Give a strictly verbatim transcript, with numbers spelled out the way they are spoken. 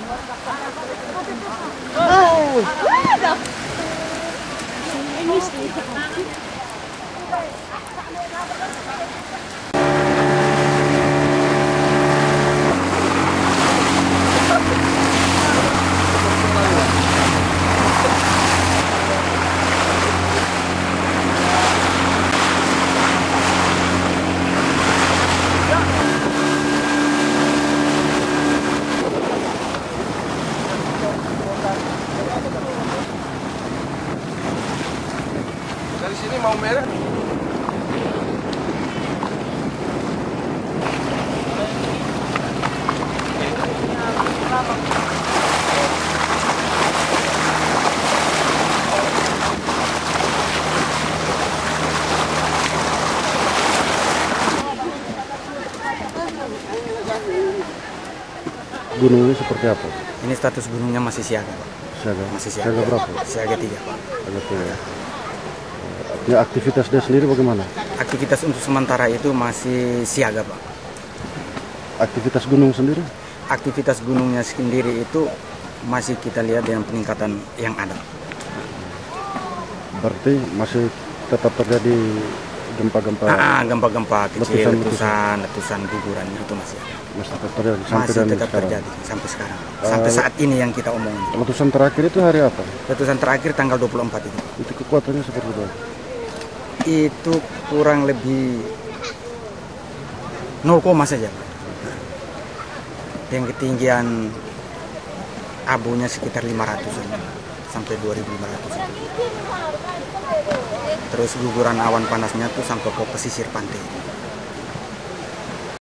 Oh. Dari sini mau merah. Gunungnya seperti apa? Ini status gunungnya masih siaga, Pak. Siaga. Masih siaga. Siaga berapa? Siaga tiga, Pak. Siaga tiga. Ya, aktivitasnya sendiri bagaimana? Aktivitas untuk sementara itu masih siaga, Pak. Aktivitas gunung sendiri? Aktivitas gunungnya sendiri itu masih kita lihat dengan peningkatan yang ada. Berarti masih tetap terjadi gempa-gempa? Ah, gempa-gempa kecil, Letusan, letusan, letusan guguran itu masih ada. Masih tetap terjadi sampai Masih dan tetap sekarang? terjadi sampai sekarang. Uh, Sampai saat ini yang kita omongin. Letusan terakhir itu hari apa? Letusan terakhir tanggal dua puluh empat itu. Itu kekuatannya seperti apa? Itu kurang lebih nol koma saja, Pak. Yang ketinggian abunya sekitar lima ratus sampai dua ribu lima ratus. Terus guguran awan panasnya tuh sampai ke pesisir pantai.